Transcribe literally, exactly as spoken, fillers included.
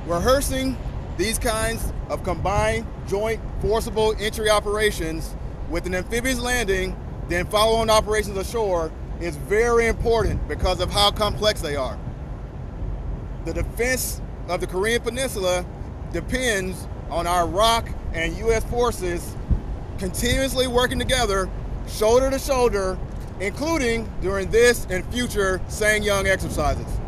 Rehearsing these kinds of combined joint forcible entry operations with an amphibious landing, then follow-on operations ashore is very important because of how complex they are. The defense of the Korean Peninsula depends on our R O C and U S forces continuously working together, shoulder to shoulder, including during this and future Ssangyong exercises.